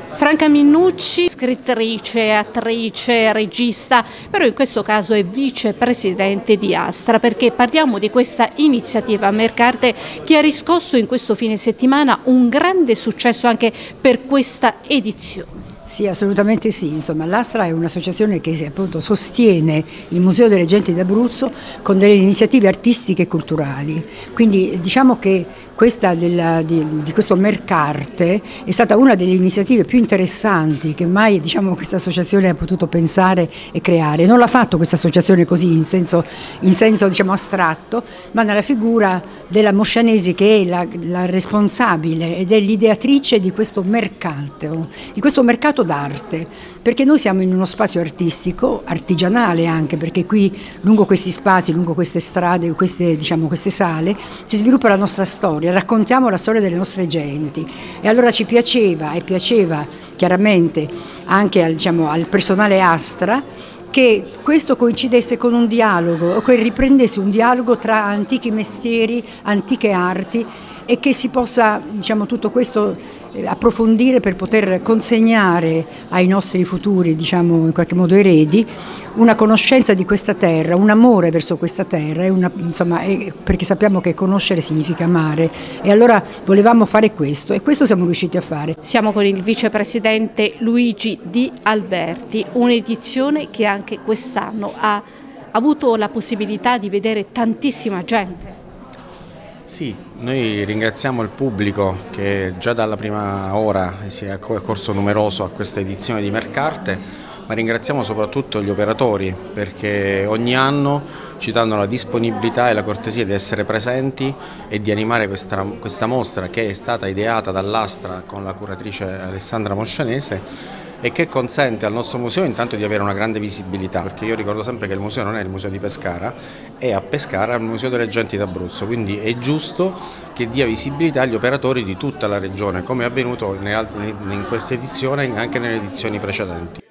Franca Minucci, scrittrice, attrice, regista, però in questo caso è vicepresidente di Astra, perché parliamo di questa iniziativa Mercarte che ha riscosso in questo fine settimana un grande successo anche per questa edizione. Sì, assolutamente sì. Insomma, l'Astra è un'associazione che appunto sostiene il Museo delle Genti d'Abruzzo con delle iniziative artistiche e culturali. Quindi diciamo che questa di questo Mercarte è stata una delle iniziative più interessanti che mai questa associazione ha potuto pensare e creare. Non l'ha fatto questa associazione così in senso astratto, ma nella figura della Moscianesi, che è la responsabile ed è l'ideatrice di questo mercato d'arte, perché noi siamo in uno spazio artistico, artigianale anche, perché qui lungo questi spazi, lungo queste strade, queste sale, si sviluppa la nostra storia, raccontiamo la storia delle nostre genti e allora ci piaceva e piaceva chiaramente anche al personale Astra che questo coincidesse con un dialogo, o che riprendesse un dialogo tra antichi mestieri, antiche arti e che si possa tutto questo approfondire per poter consegnare ai nostri futuri in qualche modo eredi una conoscenza di questa terra, un amore verso questa terra, perché sappiamo che conoscere significa amare e allora volevamo fare questo e questo siamo riusciti a fare. Siamo con il vicepresidente Luigi Di Alberti, un'edizione che anche quest'anno ha avuto la possibilità di vedere tantissima gente. Sì, noi ringraziamo il pubblico che già dalla prima ora si è accorso numeroso a questa edizione di Mercarte, ma ringraziamo soprattutto gli operatori perché ogni anno ci danno la disponibilità e la cortesia di essere presenti e di animare questa mostra che è stata ideata dall'Astra con la curatrice Alessandra Moscianese e che consente al nostro museo intanto di avere una grande visibilità, perché io ricordo sempre che il museo non è il museo di Pescara, è a Pescara il museo delle Genti d'Abruzzo, quindi è giusto che dia visibilità agli operatori di tutta la regione, come è avvenuto in questa edizione e anche nelle edizioni precedenti.